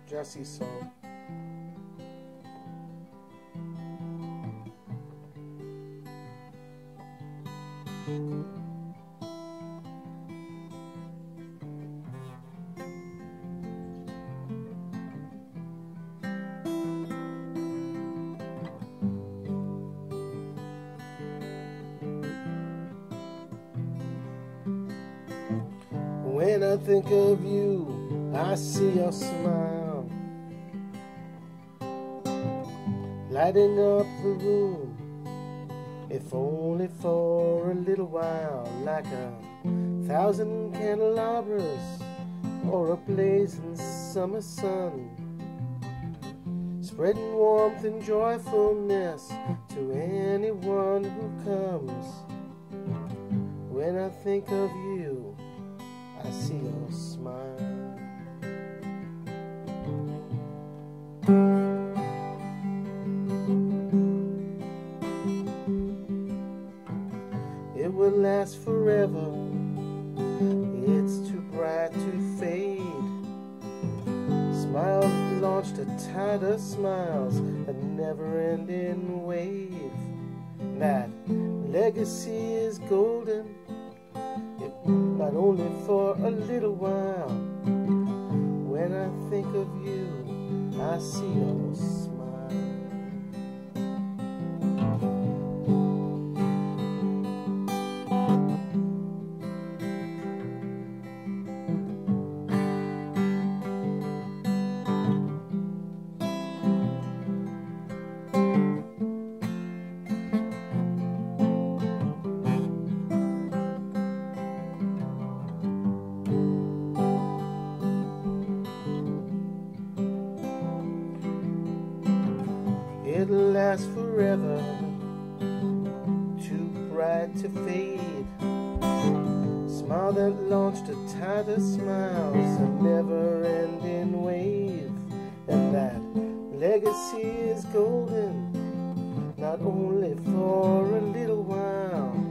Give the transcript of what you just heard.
Jessie song. When I think of you, I see your smile lighting up the room, if only for a little while, like 1,000 candelabras or a blazing summer sun, spreading warmth and joyfulness to anyone who comes. When I think of you, I see your smile. It will last forever. It's too bright to fade. Smile that launched a tide of smiles, a never-ending wave. That legacy is golden, not only for a little while. When I think of you, I see your smile. It'll last forever, too bright to fade. Smile that launched a tide of smiles, a never-ending wave. And that legacy is golden, not only for a little while.